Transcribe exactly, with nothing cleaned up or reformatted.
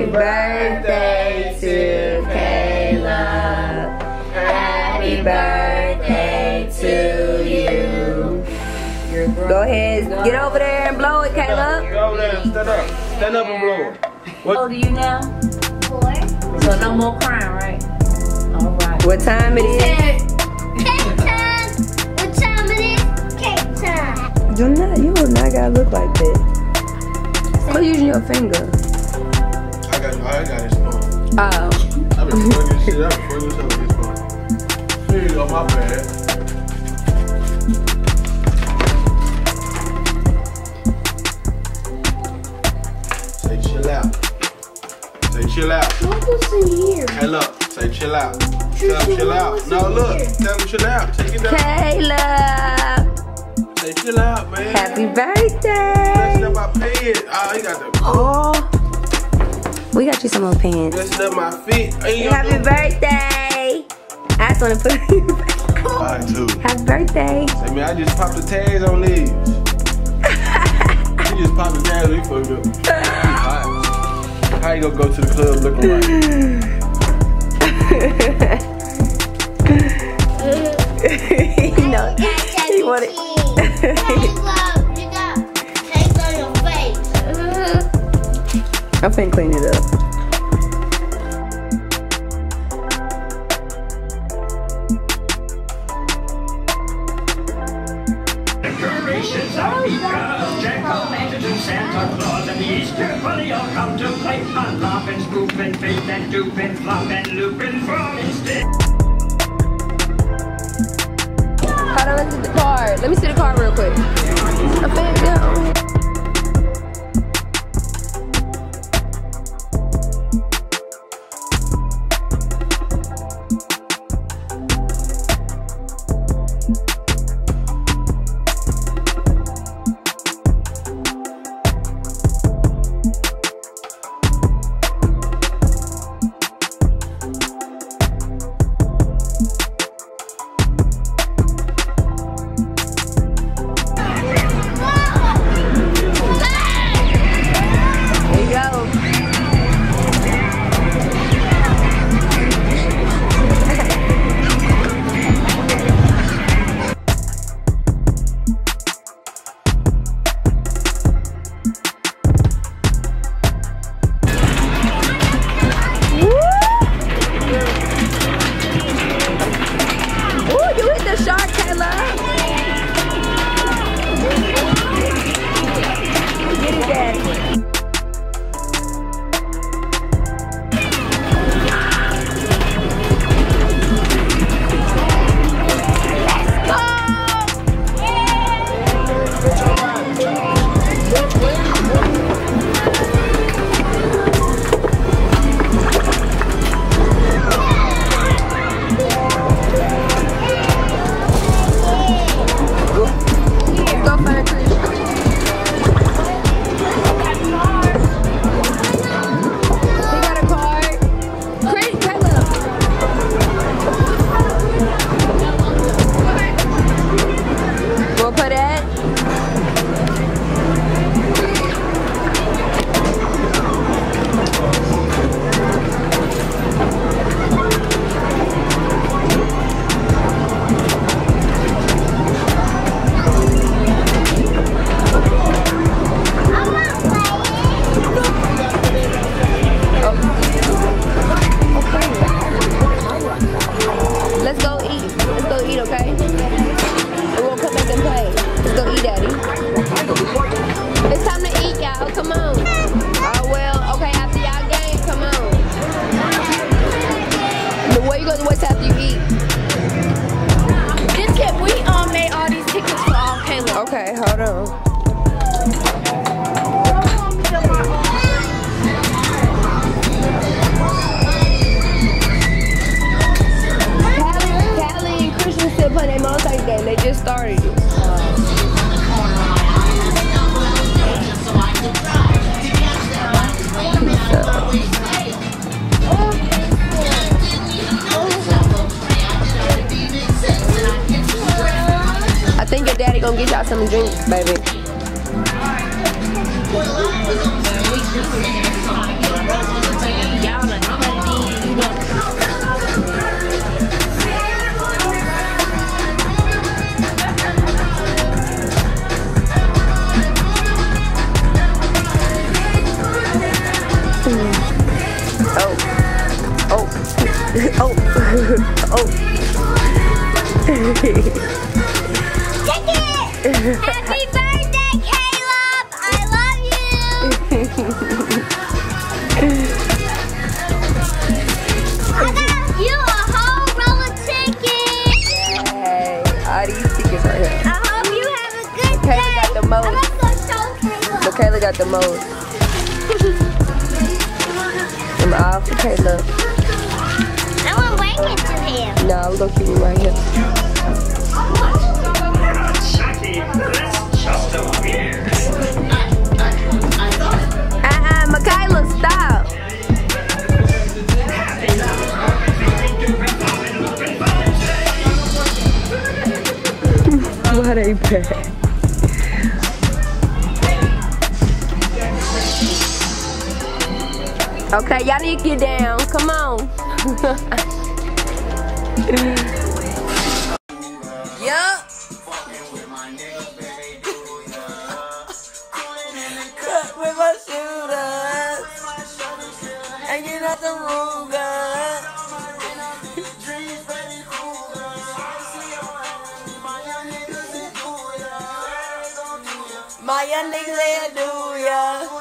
birthday to Caliib. Happy birthday to you. Go ahead, get over there and blow it, Caliib. Go over there and stand up. Stand up and blow it. What? How old are you now? Four. So no more crying, right? All right. What time it is? Cake time. What time it is? Cake time. Do not, you do not gotta look like that. Quit using your finger. I got, I got this phone. Oh. I've been fucking this shit. I've been fucking this up with this phone. Here you go, my bad. Say chill out. Say chill out. What's in here? Hey look, say chill out. Tell him chill out. No, look. Tell him chill out. Take it down. Caliib. Say chill out, man. Happy birthday. Messing up my pants. Oh, he got the. Oh. We got you some more pants. Messing up my feet. Hey, Happy birthday. I just want to put you back. Mine too. Happy birthday. Say, man, I just popped the tags on these. You just popped the tags. We fucked up. Alright. How you gonna go to the club looking like? You know, he wanted. You got cake on your face. I'm finna clean it up. Decorations are because Jack O'Lantern and Santa Claus and the Easter Bunny all come to play. On laughing, spoofing, faith and duping, flopping, looping, from instead. Hold on, let's see the card. Let me see the card real quick. I'm finna go. Okay, hold on. Callie, Callie and Christian still playing their motorcycle game. They just started it. I think your daddy gonna get y'all some drinks, baby. Oh. Happy birthday, Caleb! I love you! I got you a whole roll of tickets! Yay. All these tickets right here. I hope you have a good day! Kayla got the most. I'm gonna go show Caleb. But Kayla got the most. I'm all for Kayla. I want to bring it to him. No, we're gonna keep him right here. Chucky, that's just a weird. Uh-uh, Michaela, stop. Why they bad? Okay, y'all need to get down. Come on. Yup. With my shooters. And get out the room, girl. My young niggas, they do ya.